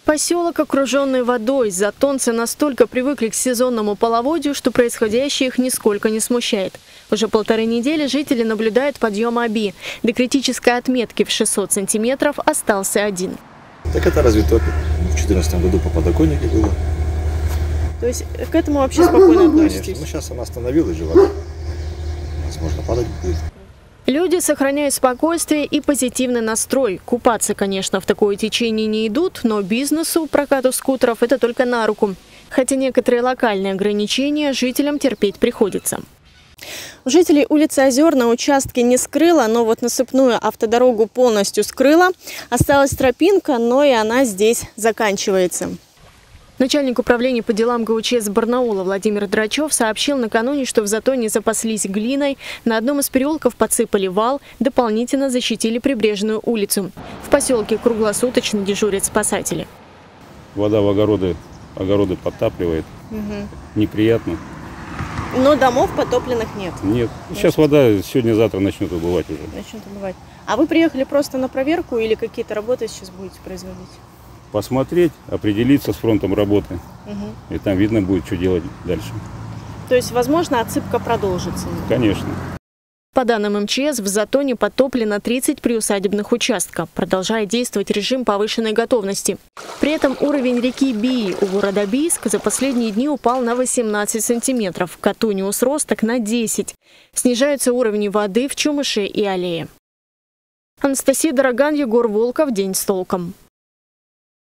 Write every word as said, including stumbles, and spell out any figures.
Поселок, окруженный водой. Затонцы настолько привыкли к сезонному половодью, что происходящее их нисколько не смущает. Уже полторы недели жители наблюдают подъем Оби. До критической отметки в шестьсот сантиметров остался один. Так это разве только в две тысячи четырнадцатом году по подоконнике было. То есть к этому вообще спокойно относитесь? Конечно. Ну, сейчас она остановилась же, вода. Возможно, падать будет. Люди сохраняют спокойствие и позитивный настрой. Купаться, конечно, в такое течение не идут, но бизнесу прокату скутеров это только на руку. Хотя некоторые локальные ограничения жителям терпеть приходится. Жителей улицы Озер на участке не скрыло, но вот насыпную автодорогу полностью скрыла. Осталась тропинка, но и она здесь заканчивается. Начальник управления по делам ГУЧС Барнаула Владимир Драчев сообщил накануне, что в Затоне запаслись глиной, на одном из переулков подсыпали вал, дополнительно защитили прибрежную улицу. В поселке круглосуточно дежурят спасатели. Вода в огороды, огороды подтапливает. Угу. Неприятно. Но домов потопленных нет? Нет. Сейчас вода сегодня-завтра начнет убывать уже. Начнет убывать. А вы приехали просто на проверку или какие-то работы сейчас будете производить? Посмотреть, определиться с фронтом работы. Угу. И там видно будет, что делать дальше. То есть, возможно, отсыпка продолжится? Конечно. По данным МЧС, в Затоне потоплено тридцать приусадебных участков. Продолжает действовать режим повышенной готовности. При этом уровень реки Бии у города Бийск за последние дни упал на восемнадцать сантиметров, в Катуниус-Росток на десять. Снижаются уровни воды в Чумыше и Аллее. Анастасия Дороган, Егор Волков. День с толком.